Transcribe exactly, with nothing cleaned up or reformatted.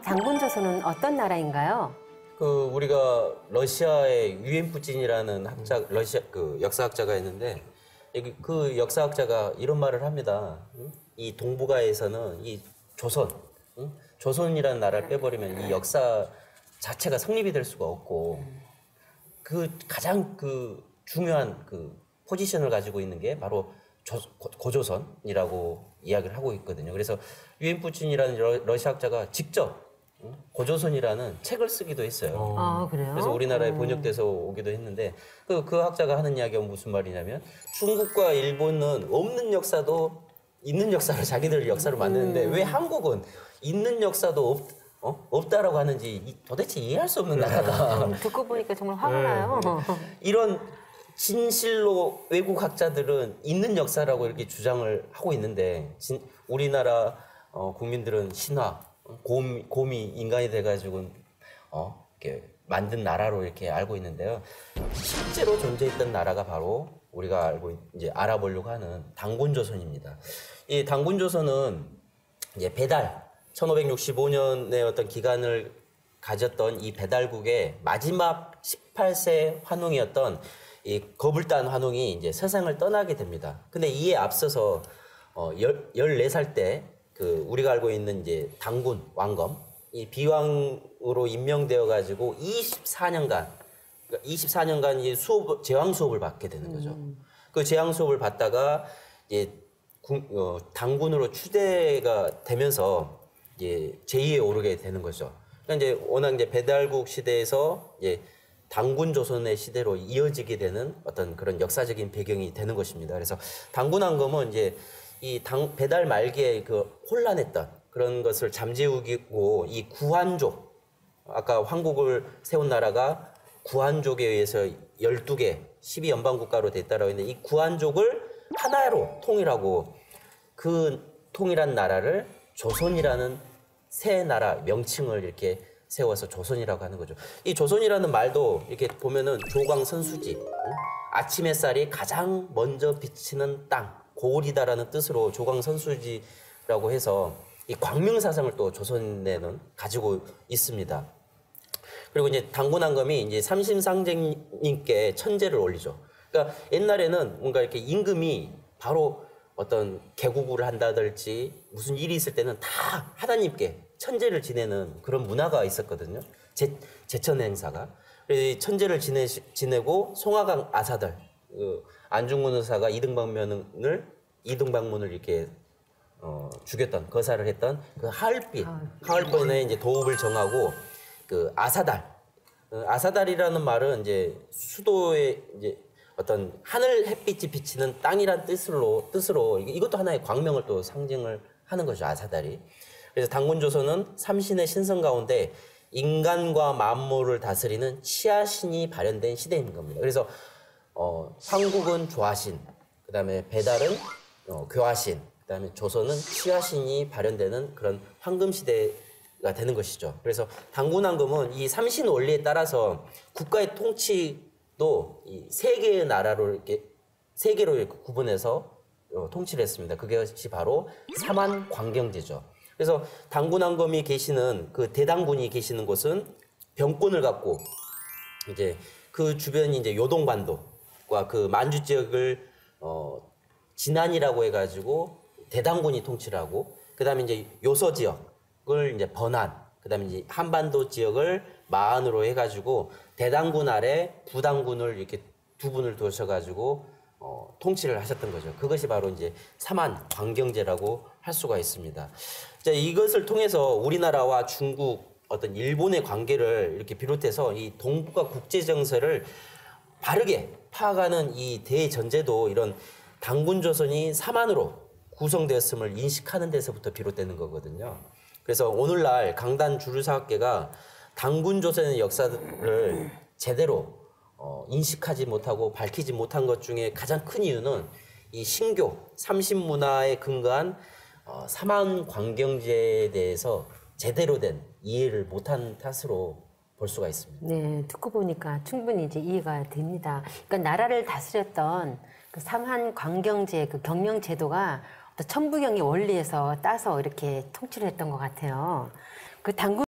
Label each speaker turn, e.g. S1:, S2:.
S1: 단군조선은 어떤 나라인가요?
S2: 그 우리가 러시아의 유엔푸진이라는 학자, 러시아 그 역사학자가 있는데 여기 그 역사학자가 이런 말을 합니다. 응? 이 동북아에서는 이 조선, 응? 조선이라는 나라를 빼버리면 이 역사 자체가 성립이 될 수가 없고 그 가장 그 중요한 그 포지션을 가지고 있는 게 바로 조, 고, 고조선이라고 이야기를 하고 있거든요. 그래서 유엔푸친이라는 러, 러시아학자가 직접 고조선이라는 책을 쓰기도 했어요.
S1: 아, 그래요?
S2: 그래서 우리나라에
S1: 어.
S2: 번역돼서 오기도 했는데 그, 그 학자가 하는 이야기가 무슨 말이냐면 중국과 일본은 없는 역사도 있는 역사로 자기들 역사를 만드는데
S1: 음.
S2: 왜 한국은 있는 역사도 없, 어? 없다라고 하는지 이, 도대체 이해할 수 없는 나라다.
S1: 음, 듣고 보니까 정말 화가 나요.
S2: 이런 진실로 외국 학자들은 있는 역사라고 이렇게 주장을 하고 있는데 진, 우리나라 어, 국민들은 신화, 곰, 곰이 인간이 돼가지고 어, 이렇게 만든 나라로 이렇게 알고 있는데요. 실제로 존재했던 나라가 바로 우리가 알고 이제 알아보려고 하는 단군조선입니다. 이 단군조선은 이제 배달 천오백육십오 년의 어떤 기간을 가졌던 이 배달국의 마지막 십팔 세 환웅이었던 이 거불단 환웅이 이제 세상을 떠나게 됩니다. 근데 이에 앞서서 어, 열네 살 때 그 우리가 알고 있는 이제 단군 왕검 이 비왕으로 임명되어 가지고 이십사 년간 그러니까 이십사 년간 이제 수업 제왕 수업을 받게 되는 거죠. 음. 그 제왕 수업을 받다가 이제 군, 어, 단군으로 추대가 되면서 이제 제위에 오르게 되는 거죠. 그러니까 이제 워낙 이제 배달국 시대에서 이제 단군 조선의 시대로 이어지게 되는 어떤 그런 역사적인 배경이 되는 것입니다. 그래서 단군 왕검은 이제 이 당, 배달 말기에 그 혼란했던 그런 것을 잠재우고 이 구한족, 아까 황국을 세운 나라가 구한족에 의해서 열두 개, 십이 연방국가로 됐다라고 했는데 이 구한족을 하나로 통일하고 그 통일한 나라를 조선이라는 새 나라 명칭을 이렇게 세워서 조선이라고 하는 거죠. 이 조선이라는 말도 이렇게 보면은 조광선수지, 응? 아침 햇살이 가장 먼저 비치는 땅, 고을이다라는 뜻으로 조광선수지라고 해서 이 광명사상을 또 조선에는 가지고 있습니다. 그리고 이제 단군왕검이 이제 삼심상제님께 천제를 올리죠. 그러니까 옛날에는 뭔가 이렇게 임금이 바로 어떤 개국을 한다든지 무슨 일이 있을 때는 다 하나님께 천제를 지내는 그런 문화가 있었거든요. 제, 제천 행사가. 그래서 천제를 지내, 지내고 송화강 아사들, 그 안중근 의사가 이등방면을, 이등방문을 이렇게 어, 죽였던, 거사를 했던 그 하얼빈, 하얼빈에 이제 도읍을 정하고 그 아사달, 어, 아사달이라는 말은 이제 수도에 이제 어떤 하늘 햇빛이 비치는 땅이란 뜻으로, 뜻으로 이것도 하나의 광명을 또 상징을 하는 거죠, 아사달이. 그래서 단군조선은 삼신의 신성 가운데 인간과 만물을 다스리는 치아신이 발현된 시대인 겁니다. 그래서 어, 황국은 조아신, 그 다음에 배달은 어, 교아신, 그 다음에 조선은 치아신이 발현되는 그런 황금시대가 되는 것이죠. 그래서 단군왕금은 이 삼신 원리에 따라서 국가의 통치도 이 세 개의 나라로 이렇게 세 개로 이렇게 구분해서 어, 통치를 했습니다. 그것이 바로 삼한광경제죠. 그래서 단군왕검이 계시는 그 대당군이 계시는 곳은 병권을 갖고 이제 그 주변이 이제 요동반도과 그 만주 지역을 어 진안이라고 해가지고 대당군이 통치를 하고 그 다음에 이제 요서 지역을 이제 번안 그 다음에 이제 한반도 지역을 마안으로 해가지고 대당군 아래 부당군을 이렇게 두 분을 두셔가지고 어, 통치를 하셨던 거죠. 그것이 바로 이제 삼한 광경제라고 할 수가 있습니다. 자, 이것을 통해서 우리나라와 중국, 어떤 일본의 관계를 이렇게 비롯해서 이 동북아 국제 정세를 바르게 파악하는 이 대전제도 이런 단군조선이 삼한으로 구성되었음을 인식하는 데서부터 비롯되는 거거든요. 그래서 오늘날 강단 주류사학계가 단군조선의 역사를 제대로 어, 인식하지 못하고 밝히지 못한 것 중에 가장 큰 이유는 이 신교, 삼신문화에 근거한 어, 삼한광경제에 대해서 제대로 된 이해를 못한 탓으로 볼 수가 있습니다.
S1: 네, 듣고 보니까 충분히 이제 이해가 됩니다. 그러니까 나라를 다스렸던 그 삼한광경제 그 경영제도가 어떤 천부경의 원리에서 따서 이렇게 통치를 했던 것 같아요. 그 당군